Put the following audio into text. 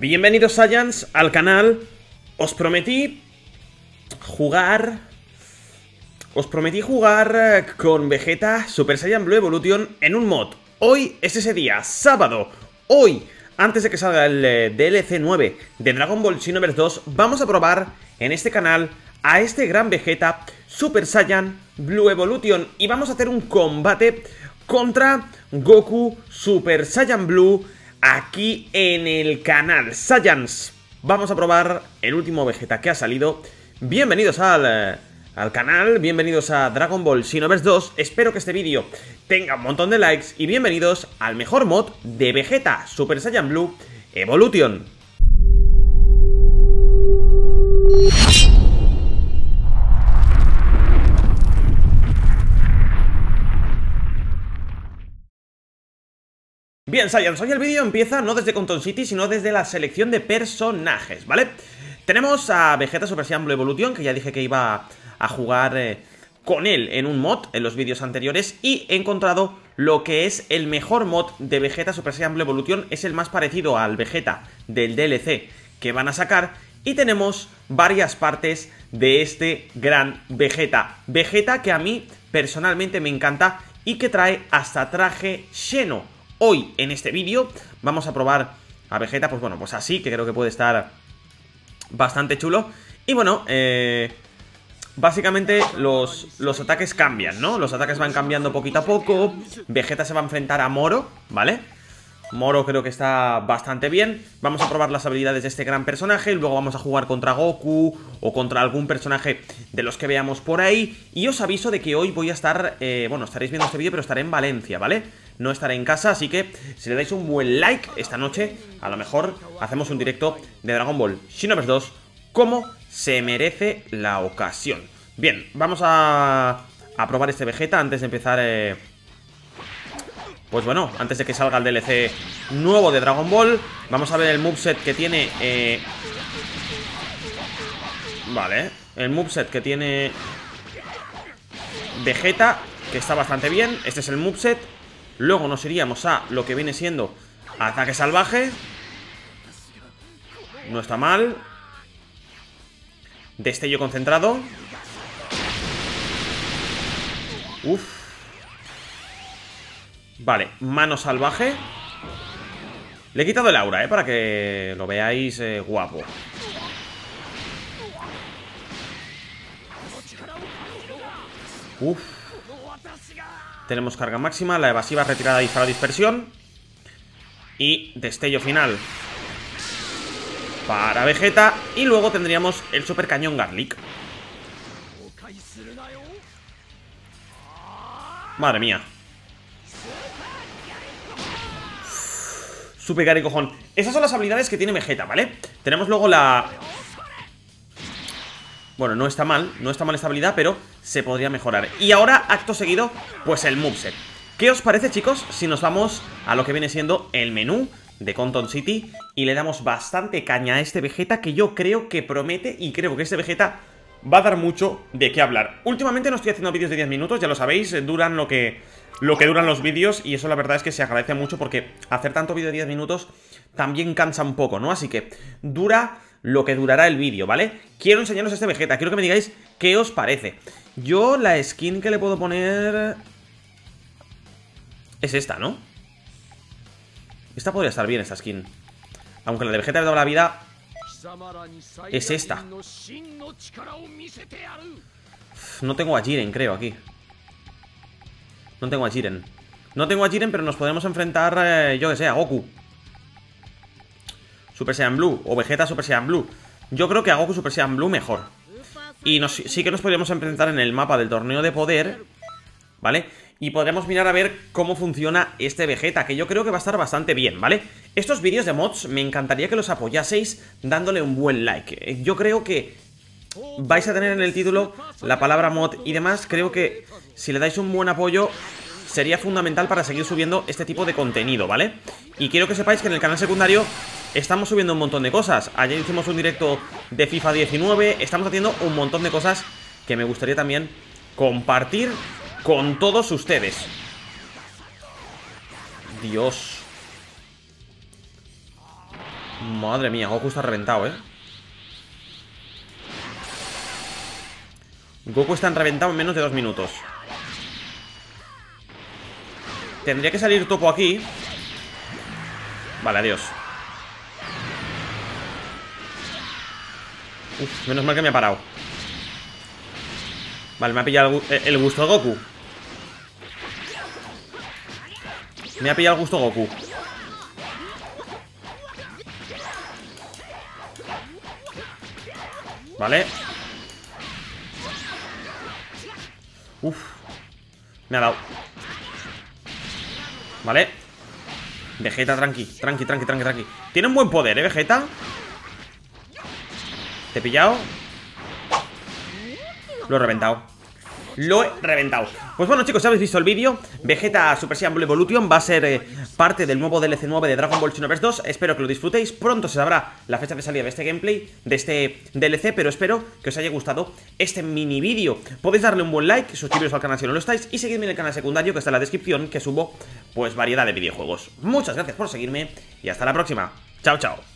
Bienvenidos Saiyans al canal. Os prometí jugar con Vegeta Super Saiyan Blue Evolution en un mod. Hoy es ese día, sábado. Hoy, antes de que salga el DLC 9 de Dragon Ball Xenoverse 2, vamos a probar en este canal a este gran Vegeta Super Saiyan Blue Evolution. Y vamos a hacer un combate contra Goku Super Saiyan Blue aquí en el canal. Saiyans, vamos a probar el último Vegeta que ha salido. Bienvenidos al canal, bienvenidos a Dragon Ball Xenoverse 2. Espero que este vídeo tenga un montón de likes y bienvenidos al mejor mod de Vegeta Super Saiyan Blue Evolution. Bien, Saiyans, hoy el vídeo empieza no desde Conton City, sino desde la selección de personajes, ¿vale? Tenemos a Vegeta Super Saiyan Blue Evolution, que ya dije que iba a jugar con él en un mod en los vídeos anteriores, y he encontrado lo que es el mejor mod de Vegeta Super Saiyan Blue Evolution. Es el más parecido al Vegeta del DLC que van a sacar, y tenemos varias partes de este gran Vegeta. Vegeta que a mí personalmente me encanta y que trae hasta traje Xeno. Hoy, en este vídeo, vamos a probar a Vegeta, pues bueno, pues así, que creo que puede estar bastante chulo. Y bueno, básicamente los ataques cambian, ¿no? Los ataques van cambiando poquito a poco. Vegeta se va a enfrentar a Moro, ¿vale? Moro creo que está bastante bien. Vamos a probar las habilidades de este gran personaje. Luego vamos a jugar contra Goku o contra algún personaje de los que veamos por ahí. Y os aviso de que hoy voy a estar, bueno, estaréis viendo este vídeo, pero estaré en Valencia, ¿vale? No estaré en casa, así que si le dais un buen like esta noche, a lo mejor hacemos un directo de Dragon Ball Xenoverse 2 como se merece la ocasión. Bien, vamos a probar este Vegeta antes de empezar, pues bueno, antes de que salga el DLC nuevo de Dragon Ball. Vamos a ver el moveset que tiene, vale, el moveset que tiene Vegeta, que está bastante bien. Este es el moveset. Luego nos iríamos a lo que viene siendo ataque salvaje. No está mal. Destello concentrado. Uf. Vale, mano salvaje. Le he quitado el aura, para que lo veáis guapo. Uf. Tenemos carga máxima, la evasiva, retirada, disparo, dispersión. Y destello final para Vegeta. Y luego tendríamos el super cañón Garlic. Madre mía. Super Gary cojón. Esas son las habilidades que tiene Vegeta, ¿vale? Tenemos luego la... Bueno, no está mal esta habilidad, pero se podría mejorar. Y ahora, acto seguido, pues el moveset. ¿Qué os parece, chicos, si nos vamos a lo que viene siendo el menú de Conton City y le damos bastante caña a este Vegeta, que yo creo que promete, y creo que este Vegeta va a dar mucho de qué hablar? Últimamente no estoy haciendo vídeos de 10 minutos, ya lo sabéis, duran lo que duran los vídeos, y eso la verdad es que se agradece mucho, porque hacer tanto vídeo de 10 minutos también cansa un poco, ¿no? Así que dura lo que durará el vídeo, ¿vale? Quiero enseñaros este Vegeta, quiero que me digáis qué os parece. Yo la skin que le puedo poner es esta, ¿no? Esta podría estar bien, esta skin. Aunque la de Vegeta de toda la vida es esta. No tengo a Jiren, creo, aquí. No tengo a Jiren. No tengo a Jiren, pero nos podemos enfrentar, yo que sé, a Goku Super Saiyan Blue o Vegeta Super Saiyan Blue. Yo creo que a Goku Super Saiyan Blue mejor. Y sí que nos podríamos enfrentar en el mapa del torneo de poder, ¿vale? Y podremos mirar a ver cómo funciona este Vegeta, que yo creo que va a estar bastante bien, ¿vale? Estos vídeos de mods me encantaría que los apoyaseis dándole un buen like. Yo creo que vais a tener en el título la palabra mod y demás. Creo que si le dais un buen apoyo sería fundamental para seguir subiendo este tipo de contenido, ¿vale? Y quiero que sepáis que en el canal secundario estamos subiendo un montón de cosas. Ayer hicimos un directo de FIFA 19. Estamos haciendo un montón de cosas que me gustaría también compartir con todos ustedes. Dios. Madre mía, Goku está reventado, Goku está reventado en menos de 2 minutos. Tendría que salir Topo aquí. Vale, adiós. Uf, menos mal que me ha parado. Vale, me ha pillado el gusto Goku. Me ha pillado el gusto Goku. Vale. Uf. Me ha dado. Vale. Vegeta, tranqui. Tiene un buen poder, Vegeta. Te he pillado. Lo he reventado. Pues bueno, chicos, ya habéis visto el vídeo. Vegeta Super Saiyan Blue Evolution va a ser parte del nuevo DLC 9 de Dragon Ball Xenoverse 2. Espero que lo disfrutéis. Pronto se sabrá la fecha de salida de este gameplay, de este DLC, pero espero que os haya gustado este mini vídeo. Podéis darle un buen like, suscribiros al canal si no lo estáis y seguidme en el canal secundario que está en la descripción, que subo pues variedad de videojuegos. Muchas gracias por seguirme y hasta la próxima. Chao, chao.